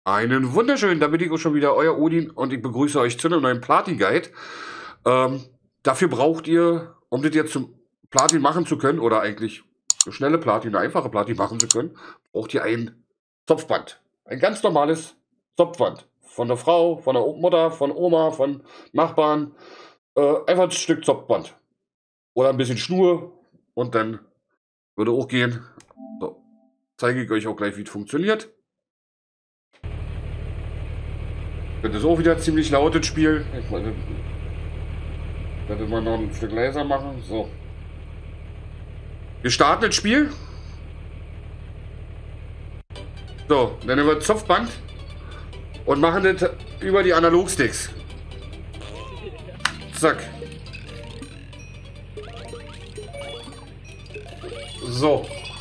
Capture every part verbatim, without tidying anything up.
Einen wunderschönen, da bin ich auch schon wieder, euer Odin, und ich begrüße euch zu einem neuen Platin-Guide. Ähm, dafür braucht ihr, um das jetzt zum Platin machen zu können, oder eigentlich eine schnelle Platin, eine einfache Platin machen zu können, braucht ihr ein Zopfband. Ein ganz normales Zopfband. Von der Frau, von der Mutter, von Oma, von Nachbarn. Äh, einfach ein Stück Zopfband. Oder ein bisschen Schnur, und dann würde auch gehen. So, zeige ich euch auch gleich, wie es funktioniert. Das ist auch wieder ziemlich laut, das Spiel. Ich meine, das wird man noch ein Stück leiser machen. So. Wir starten das Spiel. So, dann nehmen wir das Zopfband und machen das über die Analogsticks. Zack. So.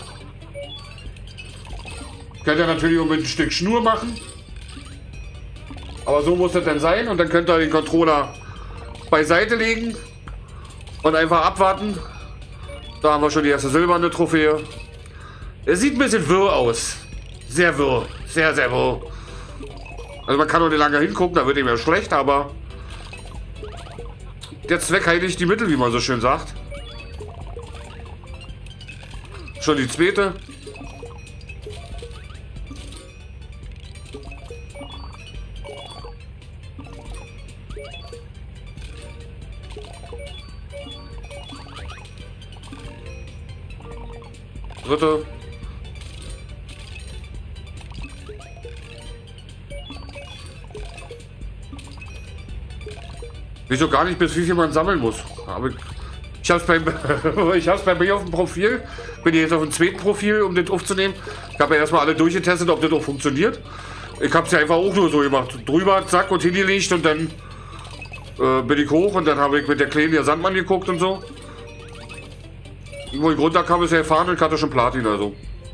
Könnt ihr natürlich auch mit ein Stück Schnur machen. Aber so muss das dann sein, und dann könnt ihr den Controller beiseite legen und einfach abwarten. Da haben wir schon die erste silberne Trophäe. Es sieht ein bisschen wirr aus. Sehr wirr. Sehr, sehr wirr. Also man kann auch nicht lange hingucken, da wird ihm ja schlecht, aber der Zweck heiligt die Mittel, wie man so schön sagt. Schon die zweite. Dritte. Wieso gar nicht, bis wie viel man sammeln muss? Aber ich habe es beim ich habe es bei mir auf dem Profil. Bin jetzt auf dem zweiten Profil, um das aufzunehmen. Ich habe ja erstmal alle durchgetestet, ob das auch funktioniert. Ich habe es ja einfach auch nur so gemacht. Drüber, zack, und hingelegt, und dann äh, bin ich hoch, und dann habe ich mit der Kleinen der Sandmann geguckt und so. Wo ich runterkam, ist er erfahren, und ich hatte schon Platin, also.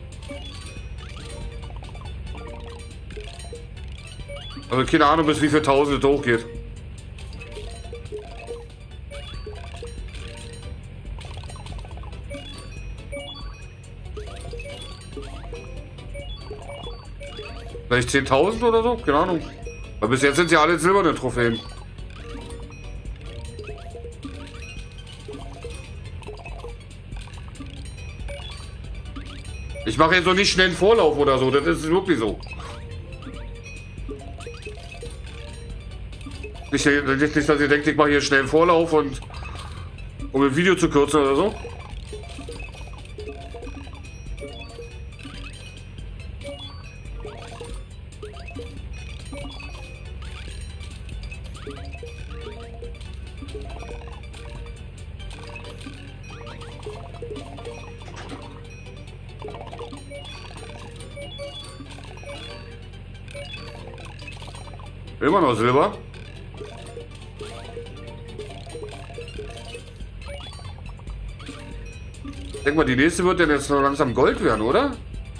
Also keine Ahnung, bis wie viel Tausend es hochgeht. Vielleicht zehntausend oder so? Keine Ahnung. Aber bis jetzt sind sie alle silberne Trophäen. Ich mache jetzt noch nicht schnell einen Vorlauf oder so, das ist wirklich so. Nicht, nicht, nicht dass ihr denkt, ich mache hier schnell einen Vorlauf, und um ein Video zu kürzen oder so. Immer noch Silber. Ich denke mal, die nächste wird denn jetzt noch langsam Gold werden, oder?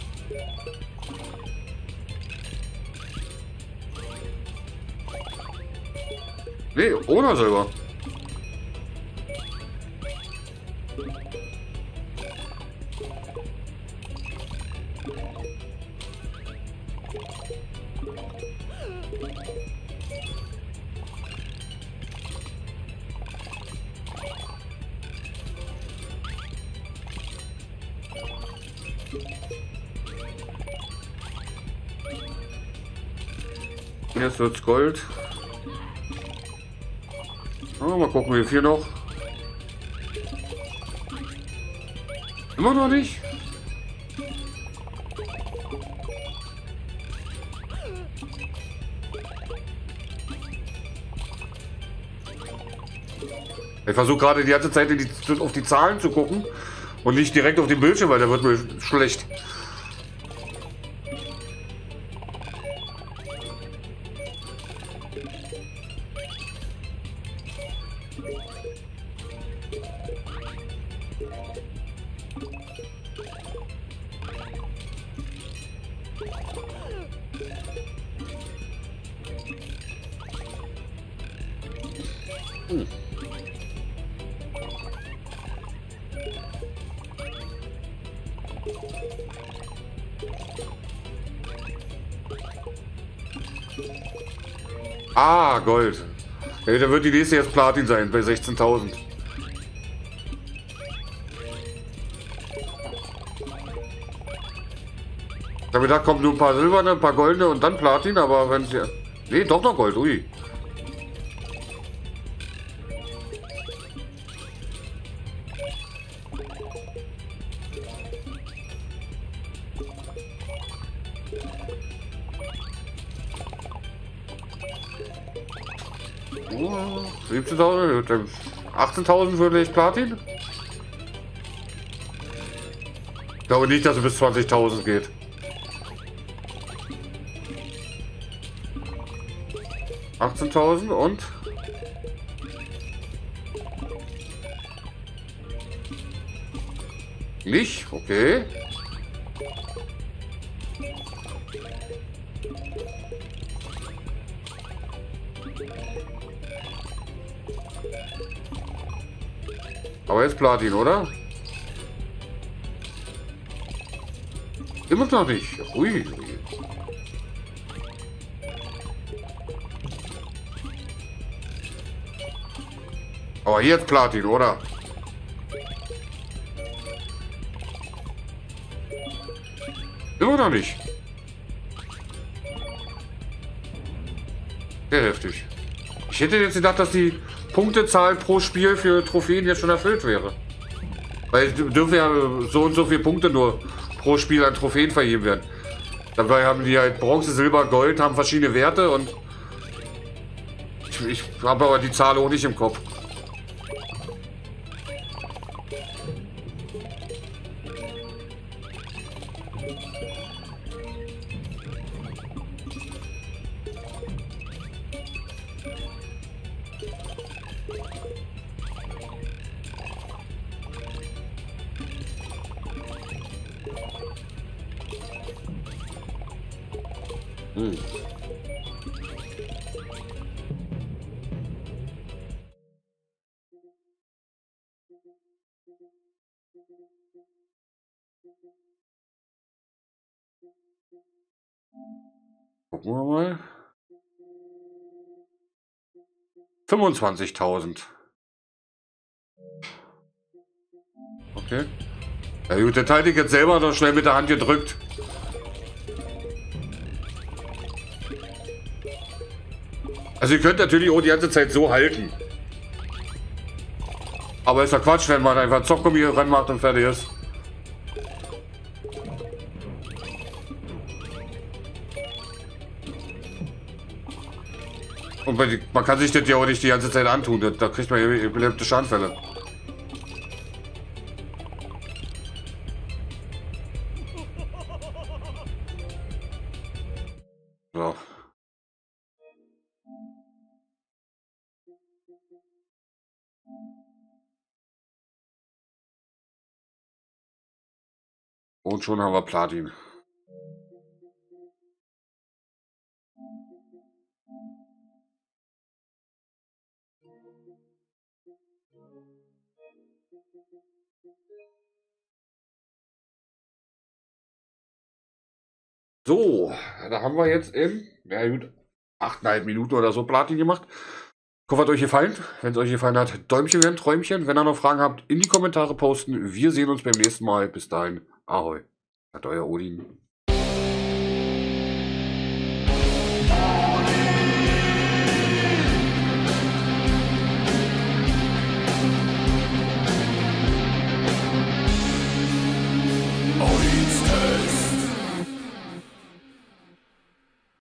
Nee, ohne Silber. Jetzt wird's Gold. Oh, mal gucken, wie viel noch. Immer noch nicht. Ich versuche gerade die ganze Zeit in die, auf die Zahlen zu gucken und nicht direkt auf den Bildschirm, weil da wird mir schlecht. Hm. Ah, Gold. Ja, da wird die nächste jetzt Platin sein, bei sechzehntausend. Ich habe gedacht, kommen nur ein paar silberne, ein paar goldene und dann Platin, aber wenn sie... Nee, doch noch Gold, ui. siebzehntausend, achtzehntausend vielleicht Platin? Ich glaube nicht, dass es bis zwanzigtausend geht. achtzehntausend und... Nicht? Okay. Aber jetzt Platin, oder? Immer noch nicht. Ui. Aber jetzt Platin, oder? Immer noch nicht. Sehr heftig. Ich hätte jetzt gedacht, dass die Punktezahl pro Spiel für Trophäen jetzt schon erfüllt wäre. Weil dürfen ja so und so viele Punkte nur pro Spiel an Trophäen vergeben werden. Dabei haben die halt Bronze, Silber, Gold, haben verschiedene Werte und ich, ich habe aber die Zahl auch nicht im Kopf. Hm. Gucken wir mal. fünfundzwanzigtausend. Okay. Ja gut, der Teil ich jetzt selber noch schnell mit der Hand gedrückt. Also ihr könnt natürlich auch die ganze Zeit so halten. Aber ist ja Quatsch, wenn man einfach Zockgummi ranmacht und fertig ist. Und man kann sich das ja auch nicht die ganze Zeit antun. Da kriegt man ja epileptische Anfälle. So. Und schon haben wir Platin. So, da haben wir jetzt in, ja gut, achteinhalb Minuten oder so Platin gemacht. Ich hoffe, hat euch gefallen. Wenn es euch gefallen hat, Däumchen werden, Träumchen. Wenn ihr noch Fragen habt, in die Kommentare posten. Wir sehen uns beim nächsten Mal. Bis dahin, ahoi. Hat euer Odin.